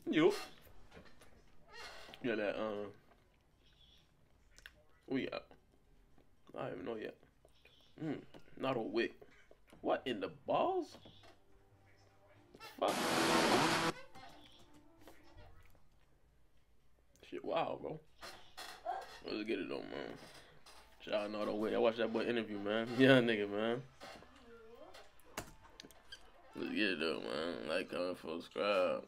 You. Yeah, that, we got. I don't even know yet. Nardo Wick. What in the balls? Fuck. Shit, wow, bro. Let's get it though, man. Shout out Nardo Wick. I watched that boy interview, man. Yeah, nigga, man. Let's get it though, man. Like, comment, subscribe.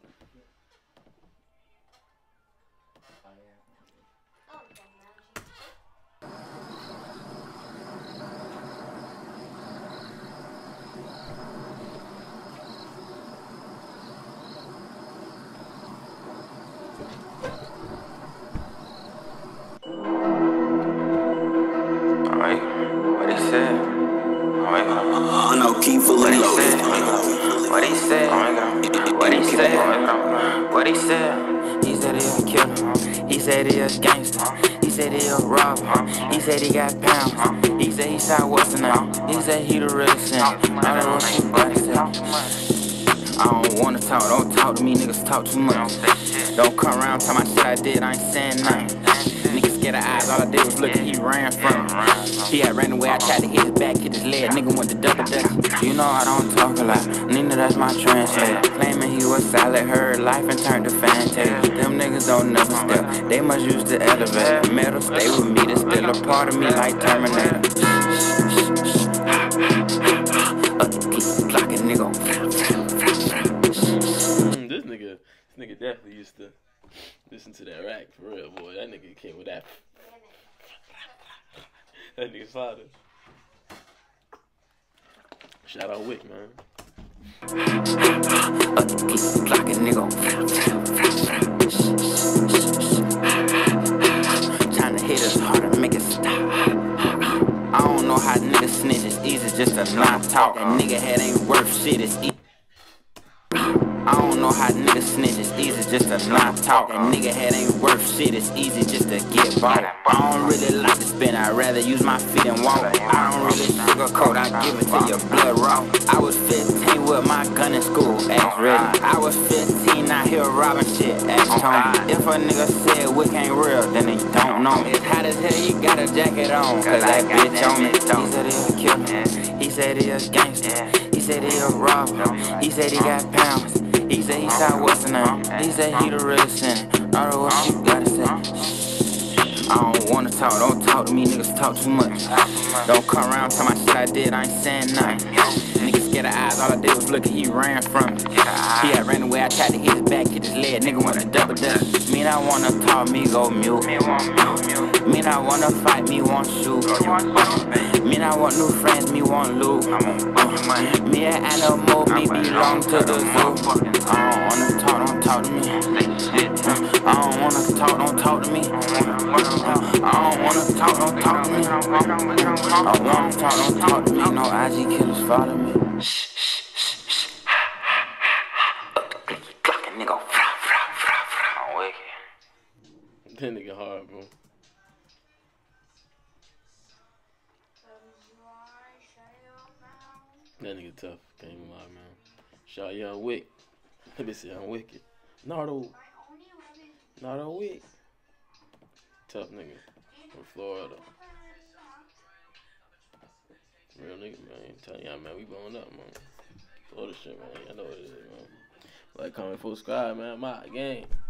What he said? No, keep fully loaded. What he said? What he said? What he said? He said he a killer. He said he a gangster. He said he a robber. He said he got pounds. He said he shot what's the name? He said he the realest. I don't know what you gotta say. I don't wanna talk, don't talk to me, niggas talk too much. Don't come around tell my shit I did, I ain't saying nothing. Niggas scared of eyes, all I did was look and he ran from me. He had ran away, I tried to hit his back, hit his leg, nigga went to double dutch. You know I don't talk a lot, Nina that's my translator. Claiming he was solid, heard life and turned to fantasy. Them niggas don't never step, they must use the elevator. Metal stay with me, they still a part of me like Terminator. Clocking nigga. This nigga definitely used to listen to that rack for real, boy. That nigga came with that. That nigga's father. Shout out Wick, man. Clocking nigga. Trying to hit us hard and make it stop. I don't know how niggas snitch. It's easy just to not talk. That nigga head ain't worth shit. It's easy. I don't know how niggas snitch, it's easy just to not talk. That nigga head ain't worth shit, it's easy just to get bought. I don't really like to spin, I'd rather use my feet and walk. I don't really sugarcoat, I give it to your blood raw. I was 15 with my gun in school, ask ready. I was 15 out here robbing shit, ask Tony. If a nigga said Wick ain't real, then he don't know me. It's hot as hell, you got a jacket on, cause that bitch on me. He said he a killer, he said he a gangster. He said he a robber, he said he got pounds. He said he shot what's the name? He said he the realest in it. I don't know what you gotta say. I don't wanna talk, don't talk to me, niggas talk too much. Don't come around tell my shit I did, I ain't saying nothing. Niggas scared of eyes, all I did was look and he ran from me. He had ran away, I tried to hit his back, hit his leg, nigga went to double dutch. Me not wanna talk, me go mute. Me not wanna fight, me want shoot. Me not want new friends, me want loot. Me an animal, me belong to the zoo. I don't wanna talk, don't talk to me. I don't wanna talk, don't talk to me. I don't wanna talk, don't talk to me. I wanna talk, don't talk to me. No IG killers follow me. Clocking nigga, I'm wicked. That nigga hard, bro. That nigga tough. Can't even lie, man. Shout out Young Wick. Let me see, I'm wicked. Nardo Wick. Tough nigga from Florida. Real nigga, man. Telling y'all, man, we blowing up, man. Florida shit, man. I know what it is, man. Like, comment, subscribe, man. My game.